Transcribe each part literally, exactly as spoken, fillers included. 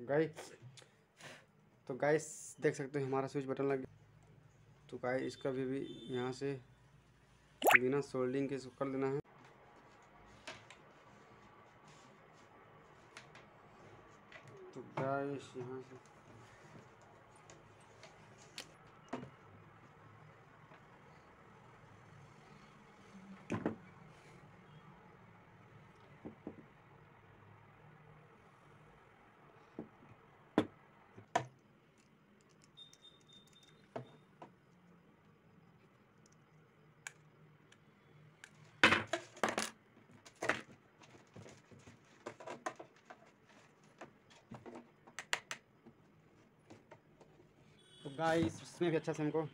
Guys तो guys देख सकते हो हमारा स्विच बटन लग गया। तो गाइस इसका भी, भी यहाँ से बिना सोल्डिंग के कर लेना है। तो गाइस यहाँ से तो गाइस इसमें भी अच्छा से हमको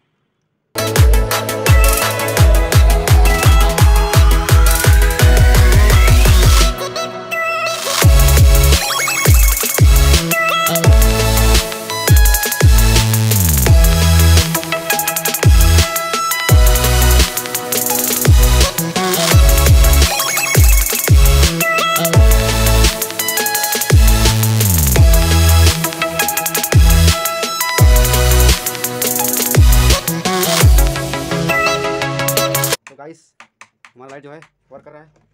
हमारा लाइट जो है वर्क कर रहा है।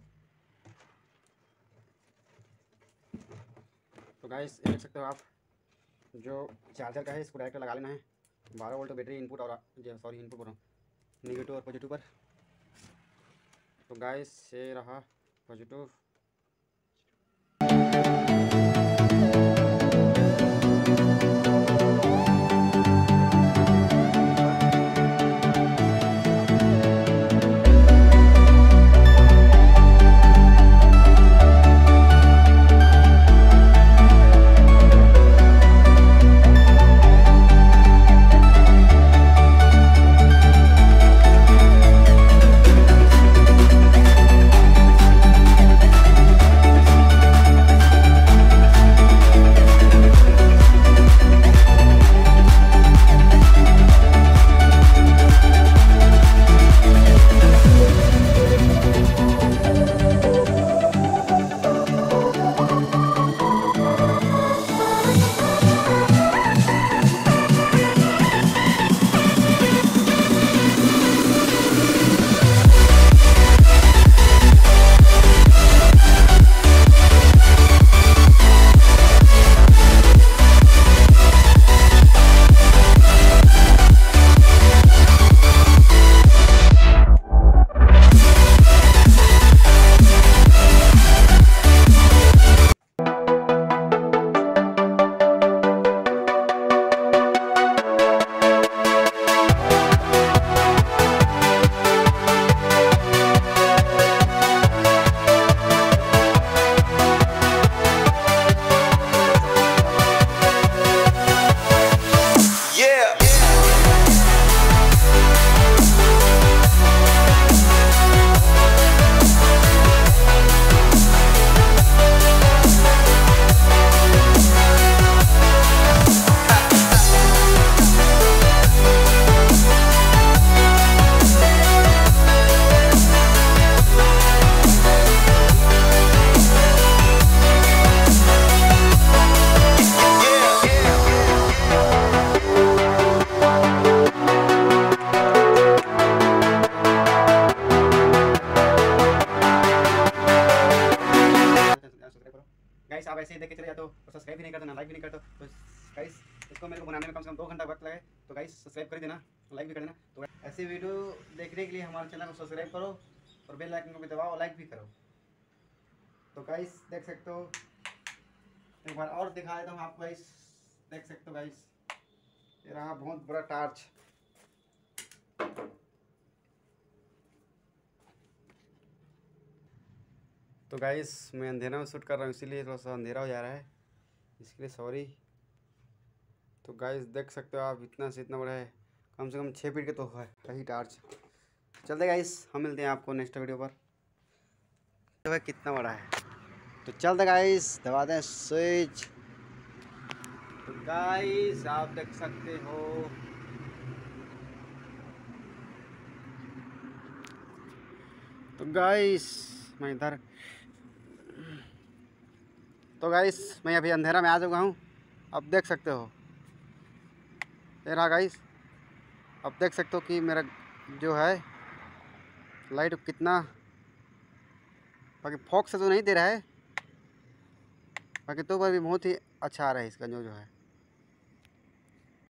तो गाइस देख सकते हो आप, जो चार्जर का है इसको डायरेक्ट लगा लेना है बारह वोल्ट बैटरी इनपुट और सॉरी इनपुट बोल रहा हूँ नेगेटिव और पॉजिटिव पर। तो गाइस ये रहा पॉजिटिव। गाइस आप ऐसे ही देख के चले जाते हो तो सब्सक्राइब भी नहीं करते ना लाइक भी नहीं करते, तो गाइस इसको मेरे को बनाने में कम से कम दो घंटा वक्त लगे। तो गाइस सब्सक्राइब कर देना, लाइक भी कर देना। तो ऐसे वीडियो देखने के लिए हमारे चैनल को सब्सक्राइब करो और बेल आइकन को भी दबाओ और लाइक भी करो। तो गाइस देख सकते हो, एक बार और दिखा देता हूँ आपको। गाइस देख सकते हो गाइस, ये रहा बहुत बड़ा टार्च। तो गाइस मैं अंधेरा में शूट कर रहा हूँ, इसीलिए थोड़ा सा अंधेरा हो जा रहा है, इसके लिए सॉरी। तो गाइस देख सकते हो आप, इतना से इतना बड़ा है, कम से कम छः फीट के तो है यही टार्च। चलते गाइस, हम मिलते हैं आपको नेक्स्ट वीडियो पर। तो है कितना बड़ा है, तो चलते गाइस, दबा दें स्विच। तो गाइस आप देख सकते हो, तो गाइस मैं इधर, तो गाइस मैं अभी अंधेरा में आ चुका हूँ। अब देख सकते हो, ये रहा गाइस। अब देख सकते हो कि मेरा जो है लाइट कितना, बाकी फोक से तो नहीं दे रहा है, बाकी तो भी बहुत ही अच्छा आ रहा है इसका जो जो है।